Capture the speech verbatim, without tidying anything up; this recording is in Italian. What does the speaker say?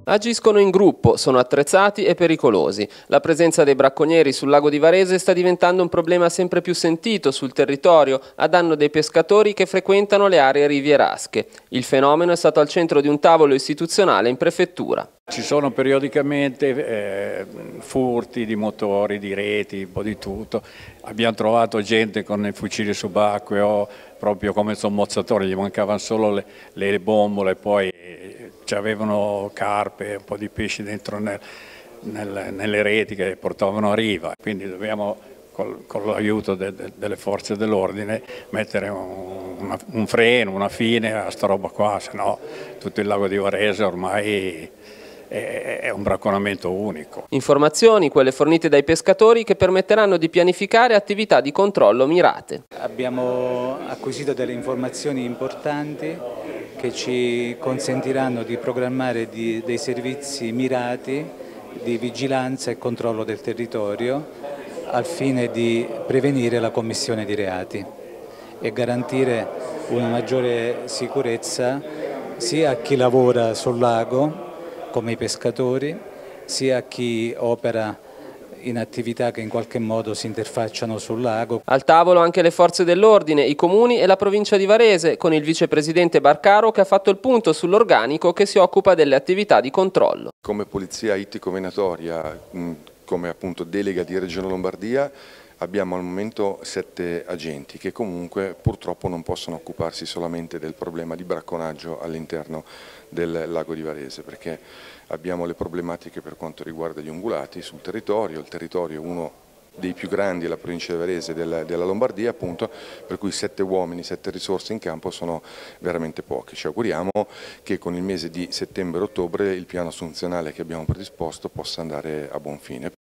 Agiscono in gruppo, sono attrezzati e pericolosi. La presenza dei bracconieri sul lago di Varese sta diventando un problema sempre più sentito sul territorio, a danno dei pescatori che frequentano le aree rivierasche. Il fenomeno è stato al centro di un tavolo istituzionale in prefettura. Ci sono periodicamente eh, furti di motori, di reti, un po' di tutto. Abbiamo trovato gente con i fucili subacqueo, proprio come sommozzatori, gli mancavano solo le, le bombole, poi avevano carpe, un po' di pesci dentro nel, nel, nelle reti che portavano a riva. Quindi dobbiamo, col, con l'aiuto de, de, delle forze dell'ordine, mettere un, una, un freno, una fine a sta roba qua, se no tutto il lago di Varese ormai è un bracconamento unico. Informazioni, quelle fornite dai pescatori, che permetteranno di pianificare attività di controllo mirate. Abbiamo acquisito delle informazioni importanti che ci consentiranno di programmare di, dei servizi mirati di vigilanza e controllo del territorio al fine di prevenire la commissione di reati e garantire una maggiore sicurezza sia a chi lavora sul lago, come i pescatori, sia a chi opera in attività che in qualche modo si interfacciano sul lago. Al tavolo anche le forze dell'ordine, i comuni e la provincia di Varese, con il vicepresidente Barcaro che ha fatto il punto sull'organico che si occupa delle attività di controllo. Come polizia ittico-venatoria, come appunto delega di Regione Lombardia, abbiamo al momento sette agenti che comunque purtroppo non possono occuparsi solamente del problema di bracconaggio all'interno del lago di Varese, perché abbiamo le problematiche per quanto riguarda gli ungulati sul territorio. Il territorio è uno dei più grandi della provincia di Varese, della, della Lombardia appunto, per cui sette uomini, sette risorse in campo sono veramente poche. Ci auguriamo che con il mese di settembre-ottobre il piano assunzionale che abbiamo predisposto possa andare a buon fine.